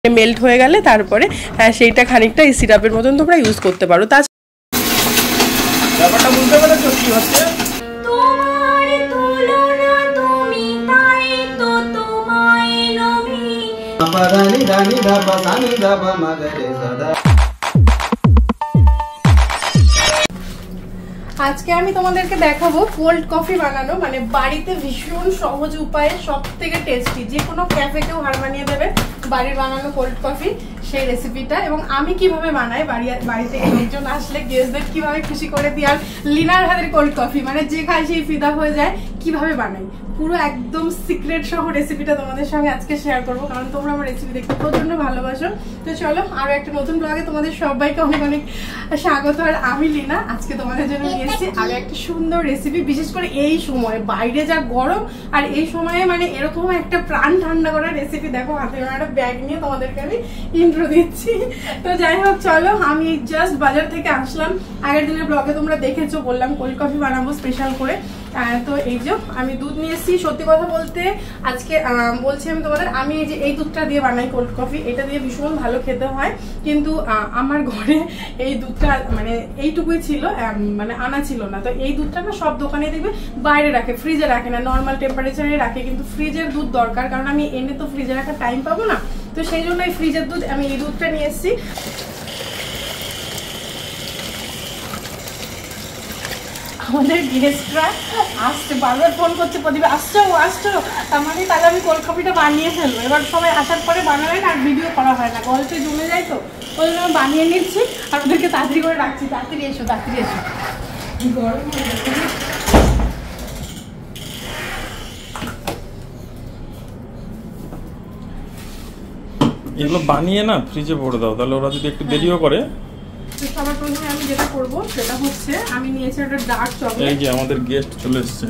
Melt হয়ে গেলে তারপরে সেইটা খানিকটা এই সিরাপের মতন তোমরা ইউজ করতে পারো। তা ব্যাপারটা বুঝতে পেরেছো কি হচ্ছে? তোমার তুলনা তুমি তাই তো তোমায় নবি পারানি রানি দাবা সানি দাবা মাগরে সদা। আজকে আমি তোমাদেরকে দেখাবো কোল্ড কফি বানানো, মানে বাড়িতে ভীষণ সহজ উপায়ে সব থেকে টেস্টি, যে কোনো ক্যাফেতেও হার মানিয়ে দেবে বাড়ির বানানো কোল্ড কফি, সেই রেসিপিটা। এবং আমি কিভাবে বানাই, বাড়িতে লোকজন আসলে গেস্টদের কিভাবে খুশি করে দিই, আর লিনার হাতের কোল্ড কফি মানে যে খায় সেই ফিদা হয়ে যায়, কিভাবে বানাই পুরো একদম সিক্রেট সহ রেসিপিটা তোমাদের সঙ্গে আজকে শেয়ার করবো, কারণ তোমরা আমার রেসিপি দেখতে প্রচন্ড ভালোবাসো। তো চলো আরো একটা নতুন ব্লগে তোমাদের সবাইকে অনেক অনেক স্বাগত। আর আমি লিনা আজকে তোমাদের জন্য নিয়ে এসেছি আরো একটা সুন্দর রেসিপি, বিশেষ করে এই সময় বাইরে যা গরম, আর এই সময়ে মানে এরকম একটা প্রাণ ঠান্ডা করার রেসিপি। দেখো হাতে একটা ব্যাগ নিয়ে তোমাদেরকে আমি ইন্ট্রো দিচ্ছি। তো যাই হোক চলো, আমি জাস্ট বাজার থেকে আসলাম। আগের দিনের ব্লগে তোমরা দেখেছো, বললাম কোল্ড কফি বানাবো স্পেশাল করে। তো এই যে আমি দুধ নিয়ে এসেছি। সত্যি কথা বলতে আজকে বলছি আমি তোমাদের, আমি এই যে এই দুধটা দিয়ে বানাই কোল্ড কফি, এটা দিয়ে ভীষণ ভালো খেতে হয়। কিন্তু আমার ঘরে এই দুধটা মানে এইটুকুই ছিল, মানে আনা ছিল না। তো এই দুধটা না সব দোকানে দেখবে বাইরে রাখে, ফ্রিজে রাখে না, নর্মাল টেম্পারেচারে রাখে। কিন্তু ফ্রিজের দুধ দরকার, কারণ আমি এনে তো ফ্রিজে রাখার টাইম পাবো না। তো সেই জন্য এই ফ্রিজের দুধ আমি এই দুধটা নিয়ে এসেছি। আমাদের গেস্টরা আসছে, বারবার ফোন করছে, প্রদীপ আসছো আসছো, তার মানে তাহলে আমি কোল্ড কফিটা বানিয়ে ফেলবো। এবার সবাই আসার পরে বানাবে না, আর ভিডিও করা হয় না, গল্পে জমে যায়। তো ওই জন্য আমি বানিয়ে নিচ্ছি আর ওদেরকে তাড়াতাড়ি করে রাখছি, তাড়াতাড়ি এসো তাড়াতাড়ি এসো। গরম হয়ে যাচ্ছে। এগুলো বানিয়ে না ফ্রিজে ভরে দাও, তাহলে ওরা যদি একটু দেরিও করে। সবার প্রথমে আমি যেটা করবো সেটা হচ্ছে, আমি নিয়েছি একটা ডার্ক চকলেট। এই যে আমাদের গেস্ট চলে এসেছে।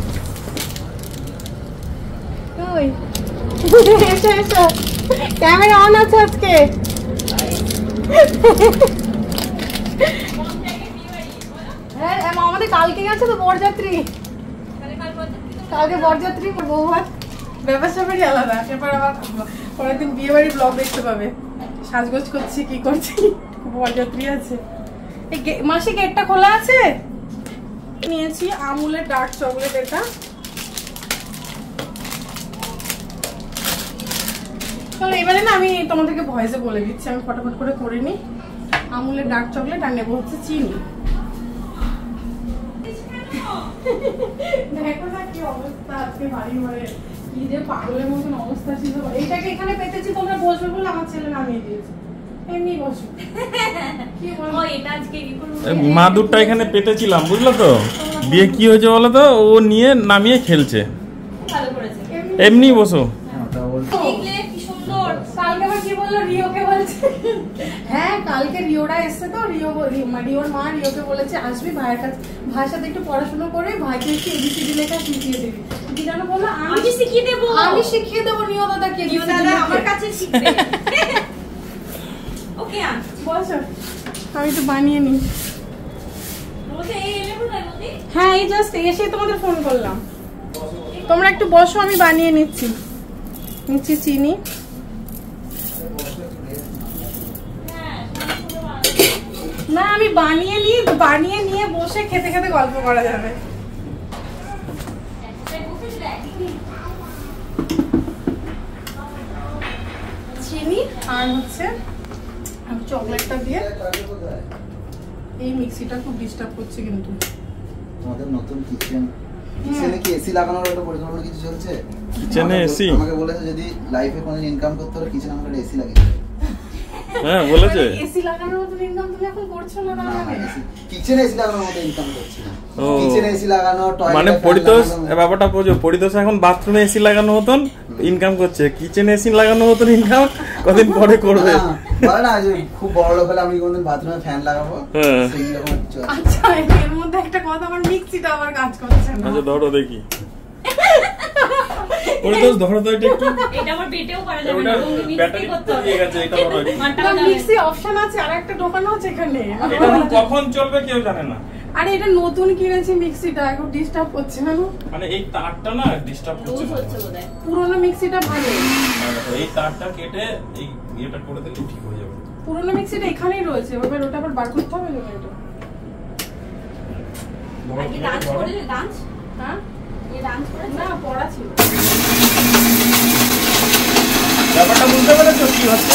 ওই এসো এসো, ক্যামেরা অন আছে আজকে। হ্যাঁ আমাদের কালকে গেছে তো বরযাত্রী, কালকে বরযাত্রী বৌভাত, ব্যাপার স্যাপারই আলাদা। এবার আবার পরের দিন বিয়ে বাড়ির ব্লগ দেখতে পাবে, সাজগোজ করছি কি করছি, বরযাত্রী আছে। মাসি গেটটা খোলা আছে। নিয়েছি আমুলের ডার্ক চকলেট, এটা চলো এবারে না আমি তোমাদেরকে ভয়েসে বলে দিচ্ছি, আমি ফটাফট করে করে নিই। আমুলের ডার্ক চকলেট আর নেবো হচ্ছে চিনি। দেখো না কি অবস্থা আজকে বাড়ি ঘরে, কি যে পাগলের মতন অবস্থা ছিল। এইটাকে এখানে পেতেছি, তোমরা বসবে বলে আমার ছেলে নামিয়ে দিয়েছে। এমনি বসো। মা দুধটা এখানে পেতেছিলাম, বুঝলো তো, দিয়ে কি হয়েছে বলো তো, ও নিয়ে নামিয়ে খেলছে। এমনি বসো। কালকে আবার কি বললো, রিওকে বলছে। হ্যাঁ কালকে রিওরা এসছে, তো রিওর মা রিওকে বলেছে আসবি ভাইয়ের কাছে, ভাইয়ের সাথে একটু পড়াশোনা করে ভাইকে একটু এবিসিডি লেখা শিখিয়ে দিবি। কি জানো বললো, আমি শিখিয়ে দেবো, আমি শিখিয়ে দেবো রিও দাদাকে, রিও দাদা আমার কাছে শিখবে। ওকে বসো, আমি তো বানিয়ে নি। হ্যাঁ এই জাস্ট এসে তোমাদের ফোন করলাম, তোমরা একটু বসো, আমি বানিয়ে নিচ্ছি। নিচ্ছি চিনি, না আমি বানিয়ে নিয়ে বসে খেতে খেতে গল্প করা যাবে। চিনি আর হচ্ছে চকলেটটা দিয়ে, এই মিক্সিটা খুব ডিস্টার্ব করছে। কিন্তু তোমাদের নতুন কিচেন, কিচেনে কি এসি লাগানোর একটা পরিকল্পনা কিছু চলছে? কিচেনে এসি আমাকে বলেছে যদি লাইফে কোনোদিন ইনকাম করতে হলে কিচেনে আমাকে এসি লাগিয়ে। হ্যাঁ বলেছে, এসি লাগানোর মতো ইনকাম তুমি এখন করছো না? না কিচেনে এসি লাগানোর মতো ইনকাম করছি না। কিচেনে এসি লাগানো, টয়লেট মানে পরিতোষ ব্যাপারটা বুঝো, পরিতোষ এখন বাথরুমে এসি লাগানো মতন ইনকাম করছে, কিচেনে এসি লাগানো মতন ইনকাম কদিন পরে করবে। বলে না যে খুব বড় লোক হলে আমি কোনদিন বাথরুমে ফ্যান লাগাবো। আচ্ছা এর মধ্যে একটা কথা, আমার মিক্সিটা আবার কাজ করছে না। আচ্ছা ধরো দেখি, পরিতোষ ধরো তো এটা একটু, এটা আমার পেটেও করা যাবে না, ব্যাটারি দিয়ে গেছে, এটা ধরো। মিক্সি অপশন আছে, আরেকটা ঢোকানো আছে এখানে। এটা কখন চলবে কেউ জানে না। আরে এটা নতুন কিনেছি মিক্সিটা, এখন ডিস্টার্ব করছে না? মানে এই তারটা না ডিস্টার্ব করছে বোধহয়। পুরোনো মিক্সিটা ভালো, এই তারটা কেটে এই এটা করে দিলে ঠিক হয়ে যাবে। পুরোনো মিক্সিটা এখানেই রয়েছে, এবার ওটা আবার বার করতে হবে না এটা। আগে ডান্স করে ডান্স, হ্যাঁ এই ডান্স করে না পড়া ছিল। ব্যাপারটা বুঝতে পেরেছো কি হচ্ছে?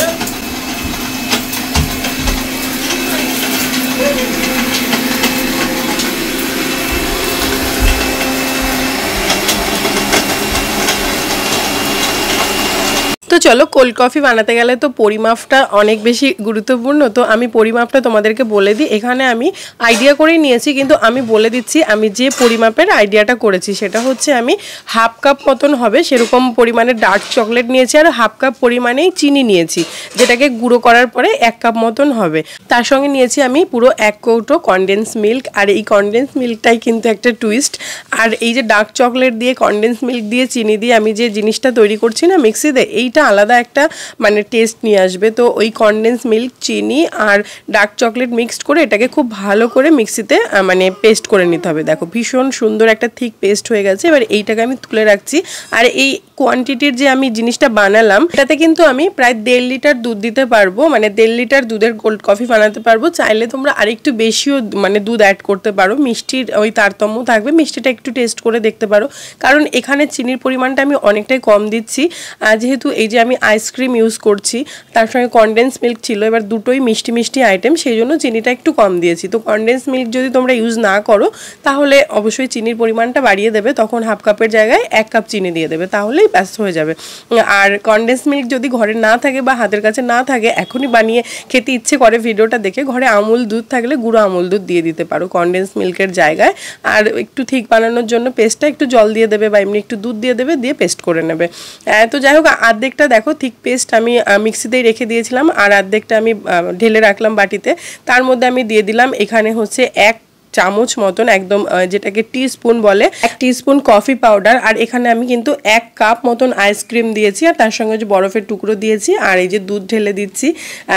তো চলো, কোল্ড কফি বানাতে গেলে তো পরিমাপটা অনেক বেশি গুরুত্বপূর্ণ। তো আমি পরিমাপটা তোমাদেরকে বলে দিই। এখানে আমি আইডিয়া করেই নিয়েছি, কিন্তু আমি বলে দিচ্ছি আমি যে পরিমাপের আইডিয়াটা করেছি সেটা হচ্ছে আমি হাফ কাপ মতন হবে সেরকম পরিমাণে ডার্ক চকলেট নিয়েছি, আর হাফ কাপ পরিমাণেই চিনি নিয়েছি, যেটাকে গুঁড়ো করার পরে 1 কাপ মতন হবে। তার সঙ্গে নিয়েছি আমি পুরো 1 কৌটো কনডেন্স মিল্ক, আর এই কনডেন্স মিল্কটাই কিন্তু একটা টুইস্ট। আর এই যে ডার্ক চকলেট দিয়ে কনডেন্স মিল্ক দিয়ে চিনি দিয়ে আমি যে জিনিসটা তৈরি করছি না মিক্সিতে, এইটা আলাদা একটা মানে টেস্ট নিয়ে আসবে। তো ওই কনডেন্স মিল্ক, চিনি আর ডার্ক চকলেট মিক্সড করে এটাকে খুব ভালো করে মিক্সিতে মানে পেস্ট করে নিতে হবে। দেখো ভীষণ সুন্দর একটা থিক পেস্ট হয়ে গেছে। এবার এইটাকে আমি তুলে রাখছি। আর এই কোয়ান্টিটির যে আমি জিনিসটা বানালাম এটাতে কিন্তু আমি প্রায় 1.5 লিটার দুধ দিতে পারবো, মানে 1.5 লিটার দুধের কোল্ড কফি বানাতে পারবো। চাইলে তোমরা আরেকটু বেশিও মানে দুধ অ্যাড করতে পারো, মিষ্টির ওই তারতম্য থাকবে, মিষ্টিটা একটু টেস্ট করে দেখতে পারো। কারণ এখানে চিনির পরিমাণটা আমি অনেকটাই কম দিচ্ছি, যেহেতু এই যে আমি আইসক্রিম ইউজ করছি, তার সঙ্গে কনডেন্স মিল্ক ছিল, এবার দুটোই মিষ্টি মিষ্টি আইটেম, সেই জন্য চিনিটা একটু কম দিয়েছি। তো কনডেন্স মিল্ক যদি তোমরা ইউজ না করো তাহলে অবশ্যই চিনির পরিমাণটা বাড়িয়ে দেবে, তখন হাফ কাপের জায়গায় 1 কাপ চিনি দিয়ে দেবে, তাহলেই ব্যস্ত হয়ে যাবে। আর কনডেন্স মিল্ক যদি ঘরে না থাকে বা হাতের কাছে না থাকে, এখনই বানিয়ে খেতে ইচ্ছে করে ভিডিওটা দেখে, ঘরে আমুল দুধ থাকলে গুঁড়ো আমুল দুধ দিয়ে দিতে পারো কনডেন্স মিল্কের জায়গায়। আর একটু ঠিক বানানোর জন্য পেস্টটা একটু জল দিয়ে দেবে বা এমনি একটু দুধ দিয়ে দেবে, দিয়ে পেস্ট করে নেবে। তো যাই হোক, আর্ধেকটা দেখো থিক পেস্ট আমি মিক্সিতেই রেখে দিয়েছিলাম, আর আর্ধেকটা আমি ঢেলে রাখলাম বাটিতে। তার মধ্যে আমি দিয়ে দিলাম এখানে হচ্ছে 1 চামচ মতন, একদম যেটাকে টিস্পুন বলে, 1 টিস্পুন কফি পাউডার। আর এখানে আমি কিন্তু 1 কাপ মতন আইসক্রিম দিয়েছি, আর তার সঙ্গে যে বরফের টুকরো দিয়েছি, আর এই যে দুধ ঢেলে দিচ্ছি।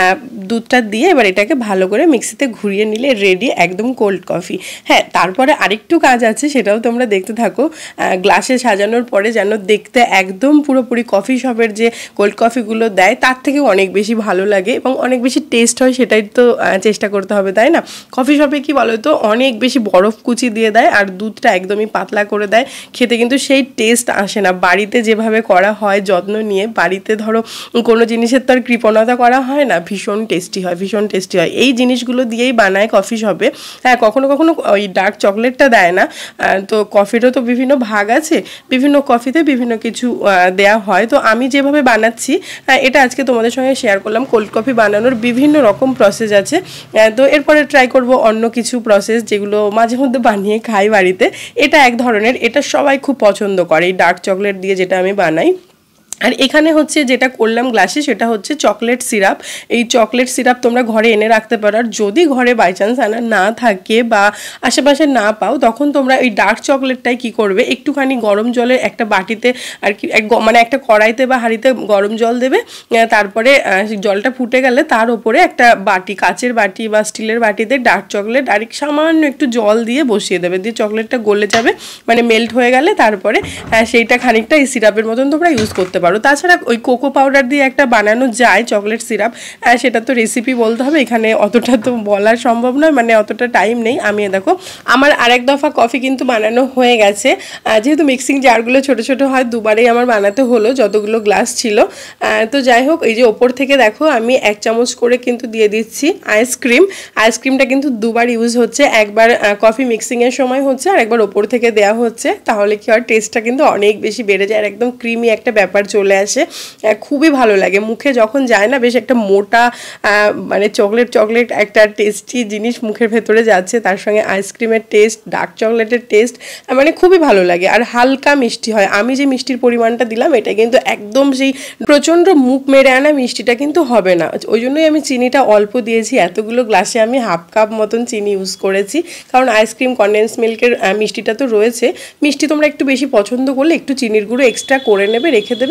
দুধটা দিয়ে এবার এটাকে ভালো করে মিক্সিতে ঘুরিয়ে নিলে রেডি একদম কোল্ড কফি। হ্যাঁ, তারপরে আরেকটু কাজ আছে, সেটাও তোমরা দেখতে থাকো। গ্লাসে সাজানোর পরে যেন দেখতে একদম পুরোপুরি কফি শপের যে কোল্ড কফিগুলো দেয় তার থেকে অনেক বেশি ভালো লাগে এবং অনেক বেশি টেস্ট হয়, সেটাই তো চেষ্টা করতে হবে, তাই না? কফি শপে কি বলো তো, অনেক বেশি বরফ কুচি দিয়ে দেয় আর দুধটা একদমই পাতলা করে দেয়, খেতে কিন্তু সেই টেস্ট আসে না। বাড়িতে যেভাবে করা হয় যত্ন নিয়ে, বাড়িতে ধরো কোনো জিনিসের তো আর কৃপণতা করা হয় না, ভীষণ টেস্টি হয়, ভীষণ টেস্টি হয়। এই জিনিসগুলো দিয়েই বানায় কফি শপে। হ্যাঁ, কখনো কখনো ওই ডার্ক চকলেটটা দেয় না, তো কফিরও তো বিভিন্ন ভাগ আছে, বিভিন্ন কফিতে বিভিন্ন কিছু দেয়া হয়। তো আমি যেভাবে বানাচ্ছি এটা আজকে তোমাদের সঙ্গে শেয়ার করলাম। কোল্ড কফি বানানোর বিভিন্ন রকম প্রসেস আছে, তো এরপরে ট্রাই করব অন্য কিছু প্রসেস যেগুলো মাঝে মধ্যে বানিয়ে খাই বাড়িতে। এটা এক ধরনের, এটা সবাই খুব পছন্দ করে, এই ডার্ক চকলেট দিয়ে যেটা আমি বানাই। আর এখানে হচ্ছে যেটা করলাম গ্লাসে, সেটা হচ্ছে চকলেট সিরাপ। এই চকলেট সিরাপ তোমরা ঘরে এনে রাখতে পারো, আর যদি ঘরে বাই চান্স আনা না থাকে বা আশেপাশে না পাও, তখন তোমরা এই ডার্ক চকলেটটাই কি করবে, একটুখানি গরম জলের একটা বাটিতে আর কি মানে একটা কড়াইতে বা হাঁড়িতে গরম জল দেবে, তারপরে জলটা ফুটে গেলে তার উপরে একটা বাটি, কাচের বাটি বা স্টিলের বাটিতে ডার্ক চকলেট আর সামান্য একটু জল দিয়ে বসিয়ে দেবে, দিয়ে চকলেটটা গলে যাবে, মানে মেল্ট হয়ে গেলে তারপরে সেইটা খানিকটা এই সিরাপের মতন তোমরা ইউজ করতে পারো। তাছাড়া ওই কোকো পাউডার দিয়ে একটা বানানো যায় চকলেট সিরাপ, সেটা তো রেসিপি বলতে হবে, এখানে অতটা তো বলা সম্ভব নয়, মানে অতটা টাইম নেই। আমি দেখো আমার আরেক দফা কফি কিন্তু বানানো হয়ে গেছে, যেহেতু মিক্সিং জারগুলো ছোট ছোট হয়, দুবারেই আমার বানাতে হলো যতগুলো গ্লাস ছিল। তো যাই হোক, এই যে ওপর থেকে দেখো আমি 1 চামচ করে কিন্তু দিয়ে দিচ্ছি আইসক্রিম। আইসক্রিমটা কিন্তু দুবার ইউজ হচ্ছে, একবার কফি মিক্সিংয়ের সময় হচ্ছে আর একবার ওপর থেকে দেওয়া হচ্ছে, তাহলে কি হয় টেস্টটা কিন্তু অনেক বেশি বেড়ে যায় আর একদম ক্রিমি একটা ব্যাপার চলে আসে, খুবই ভালো লাগে। মুখে যখন যায় না, বেশ একটা মোটা মানে চকলেট চকলেট একটা টেস্টি জিনিস মুখের ভেতরে যাচ্ছে, তার সঙ্গে আইসক্রিমের টেস্ট, ডার্ক চকলেটের টেস্ট, মানে খুবই ভালো লাগে। আর হালকা মিষ্টি হয়, আমি যে মিষ্টির পরিমাণটা দিলাম এটা কিন্তু একদম সেই প্রচণ্ড মুখ মেরে আনা মিষ্টিটা কিন্তু হবে না, ওই জন্যই আমি চিনিটা অল্প দিয়েছি। এতগুলো গ্লাসে আমি হাফ কাপ মতন চিনি ইউজ করেছি, কারণ আইসক্রিম কনডেন্স মিল্কের মিষ্টিটা তো রয়েছে। মিষ্টি তোমরা একটু বেশি পছন্দ করলে একটু চিনির গুঁড়ো এক্সট্রা করে নেবে, রেখে দেবে,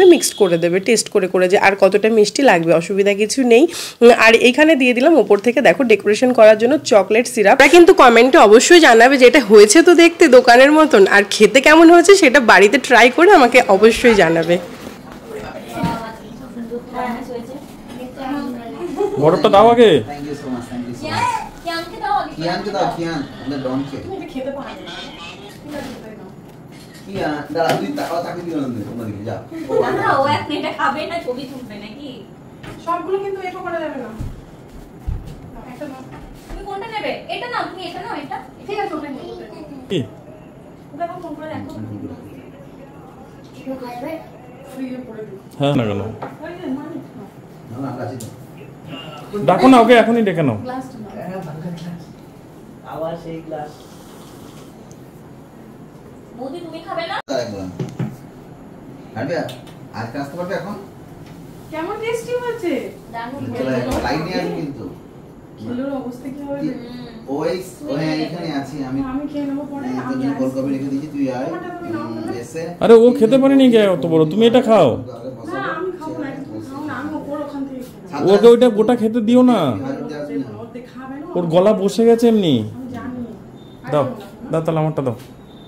মিক্সড করে দেবে টেস্ট করে করে যে আর কতটা মিষ্টি লাগবে, অসুবিধা কিছু নেই। আর এইখানে দিয়ে দিলাম ওপর থেকে দেখো ডেকোরেশন করার জন্য চকলেট সিরাপ। এটা কিন্তু কমেন্টে অবশ্যই জানাবে যে এটা হয়েছে তো দেখতে দোকানের মতন, আর খেতে কেমন হয়েছে সেটা বাড়িতে ট্রাই করে আমাকে অবশ্যই জানাবে। বড়টা দাও আগে। Thank you so much, thank you so much. কিয়ানকে দাও, কিয়ান আমাদের ডনকে। তুমি খেতে পারো না। কিয়ান দাঁড়া, তুই তাকে দিও না, তোমরা দিকে যাও। না ও এক এটা খাবে না, ছবি তুলবে নাকি? সবগুলো কিন্তু এটা করা যাবে না। একটা নাও। তুমি কোনটা নেবে? এটা নাও, তুমি এটা নাও, এটা ঠিক আছে ওটা নিয়ে কি দেখো ফোন করে দেখো। ফ্রিজে পড়ে দিই। হ্যাঁ না কেন না না কাছে দাও। ডাকো না ওকে, এখনই ডেকে নাও। গ্লাসটা নাও। আবার সেই গ্লাস। বৌদি তুমি খাবে না? তার একবার আরে আর কাজ করতে পারবে এখন? কেমন টেস্টি হয়েছে? দারুণ চলে লাইট নিয়ে আসবি কিন্তু। কিলোর অবস্থা কি হবে? ওই এখানে আছি আমি। আমি খেয়ে নেবো পরে। তোর জন্য কলকাতা রেখে দিয়েছি, তুই আয় এসে। আরে ও খেতে পারেনি কে অত বড়, তুমি এটা খাও। না আমি খাবো না, তুমি খাও না, আমি ওপর ওখান থেকে খেলাম। ওকে ওইটা গোটা খেতে দিও না, ওতে খাবে না। ওর গলা বসে গেছে এমনি। আমি জানি। দাও দাও তাহলে আমারটা দাও।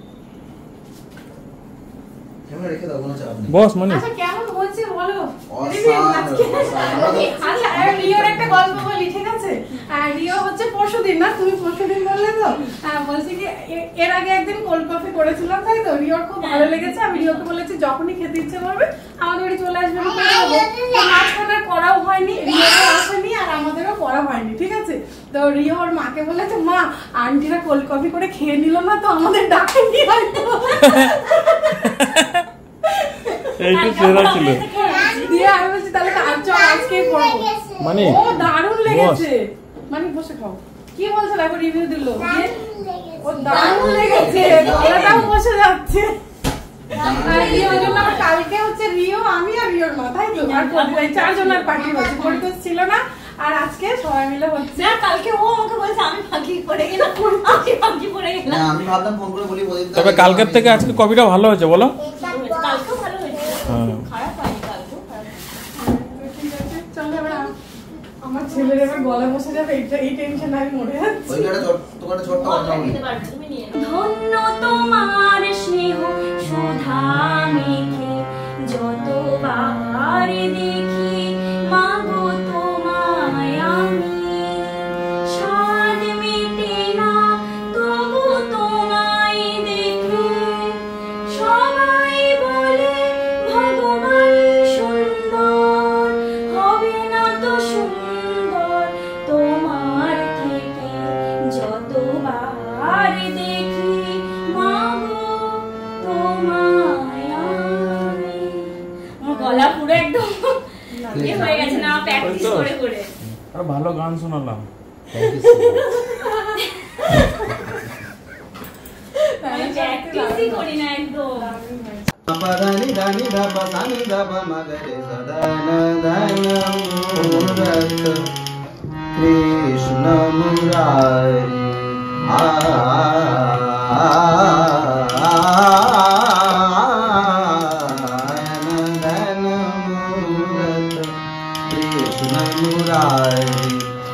ক্যামেরা রেখে দাও, কোনো চাপ নেই। বস মানে আচ্ছা কেমন হয়েছে বলো? অসাধারণ। আচ্ছা আর রিওর একটা গল্প বলি, ঠিক আছে? রিও হচ্ছে পরশুদিন, না তুমি পরশুদিন বললে তো, বলছি কি এর আগে একদিন কোল্ড কফি করেছিলাম, তাই তো? রিওর খুব ভালো লেগেছে। আমি রিওকে বলেছি যখনই খেতে ইচ্ছে করবে আমাদের বাড়ি চলে আসবে, আমি করে দেবো। মাঝখানে করাও হয়নি, রিওরও আসেনি আর আমাদেরও করা হয়নি, ঠিক আছে? তো রিও ওর মাকে বলেছে মা আন্টিরা কোল্ড কফি করে খেয়ে নিল না তো, আমাদের ডাকেনি হয়তো। এইটা সেরা ছিল। দিয়ে আমি বলছি তাহলে আজকেই করবো। মানে ও দারুণ লেগেছে। মানে বসে খাও। কি বলছো দেখো রিভিউ দিল। ও দারুণ লেগেছে, গলাটাও বসে যাচ্ছে। আর রিওর জন্য আমার কালকে হচ্ছে রিও, আমি আর রিওর মা, তাই তো? আর চারজনের পার্টি হচ্ছে, পরিতোষ ছিল না। আর আজকে সবাই মিলে হচ্ছে। না কালকে ও আমাকে বলছে আমি ফাঁকি পড়ে গেলাম, আমি ফাঁকি পড়ে না গেলাম। আমি ভাবলাম ফোন করে বলি বলি। তবে কালকের থেকে আজকে কফিটা ভালো হয়েছে বলো। কালকেও ভালো হয়েছে, হ্যাঁ। খারাপ হয়নি কালকেও খারাপ হয়নি। ঠিক আছে চলো এবার আমার ছেলের এবার গলা বসে যাবে, এই টেনশন আমি মরে যাচ্ছি। ওই একটা তোমার ছোট্ট কথা বলি। দিতে পারবে, তুমি নিয়ে নাও। ধন্য তোমার স্নেহ সুধা মেখে যতবার দেখি মাগো তোমায় আমি, স্বাদ মেটে না তবু তোমায় দেখে সবাই বলে ভগবান সুন্দর, হবে না তো সুন্দর তোমার থেকে যতবার দেখি মাগো তোমায় আমি। আমার গলা পুরো একদম ইয়ে হয়ে গেছে না প্র্যাকটিস করে করে। আর ভালো গান শোনালাম। Thank you so much. আমি প্র্যাকটিসই করি না একদম। পাদানি দানি ধাপা সানি ধাপা মাগরে সদানা দানা মুরাত কৃষ্ণ মুরারি দানা মুরাত কৃষ্ণ মুরারি।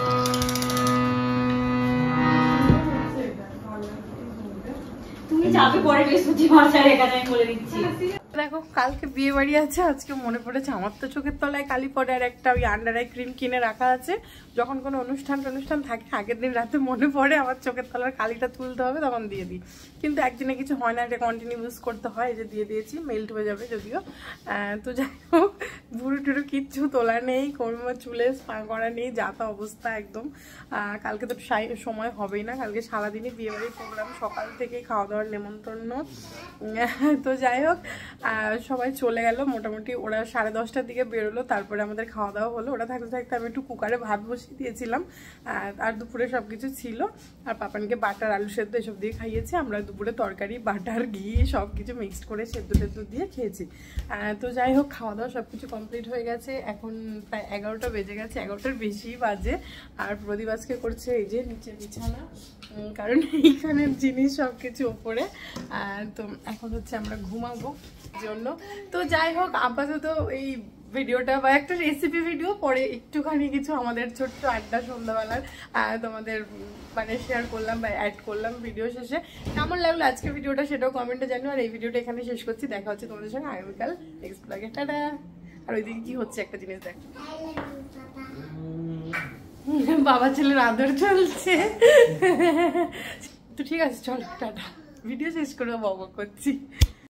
তুমি যাবে পরে বৃহস্পতিবার এখানে আমি বলে দিচ্ছি। দেখো কালকে বিয়ে বাড়ি আছে, আজকে মনে পড়েছে আমার তো চোখের তলায় কালি পড়ে আর একটা ওই আন্ডার আই ক্রিম কিনে রাখা আছে। যখন কোনো অনুষ্ঠান থাকে আগের দিন রাতে মনে পড়ে আমার চোখের তলার কালিটা তুলতে হবে, তখন দিয়ে দিই। কিন্তু একদিনে কিছু হয় না, এটা কন্টিনিউ ইউজ করতে হয়। যে দিয়ে দিয়েছি, মেল্ট হয়ে যাবে যদিও। তো যাই হোক বুড়ো টুড়ো কিচ্ছু তোলা নেই, কোনো চুলে স্পা করা নেই, যা তা অবস্থা একদম। কালকে তো সময় হবেই না, কালকে সারাদিনই বিয়ে বাড়ির প্রোগ্রাম, সকাল থেকেই খাওয়া দাওয়ার নেমন্তন্ন। তো যাই হোক সবাই চলে গেল মোটামুটি, ওরা 10:30টার দিকে বেরোলো, তারপরে আমাদের খাওয়া দাওয়া হলো। ওরা থাকতে থাকতে আমি একটু কুকারে ভাত বসিয়ে দিয়েছিলাম, আর দুপুরে সব কিছু ছিল। আর পাপানকে বাটার আলু সেদ্ধ এসব দিয়ে খাইয়েছি। আমরা দুপুরে তরকারি বাটার ঘি সব কিছু মিক্সড করে সেদ্ধ টেদ্ধ দিয়ে খেয়েছি। তো যাই হোক খাওয়া দাওয়া সব কিছু কমপ্লিট হয়ে গেছে। এখন প্রায় 11টা বেজে গেছে, 11টার বেশি বাজে। আর প্রদীপ আজকে করছে এই যে নিচে বিছানা, কারণ এইখানের জিনিস সব কিছু ওপরে। তো এখন হচ্ছে আমরা ঘুমাবো। জন্য। তো যাই হোক, আপাতত এই ভিডিওটা বা একটা রেসিপি ভিডিও, পরে একটুখানি কিছু আমাদের ছোট্ট আড্ডা সন্ধ্যাবেলার তোমাদের মানে শেয়ার করলাম বা অ্যাড করলাম ভিডিও শেষে। কেমন লাগলো আজকে ভিডিওটা সেটাও কমেন্টে জানিও। আর এই ভিডিওটা এখানে শেষ করছি, দেখা হচ্ছে তোমাদের সঙ্গে আগামীকাল নেক্সট ব্লগে। টাটা। আর ওইদিকে কি হচ্ছে একটা জিনিস দেখ, বাবা ছেলের আদর চলছে। তো ঠিক আছে, চলো টাটা, ভিডিও শেষ করে বক করছি।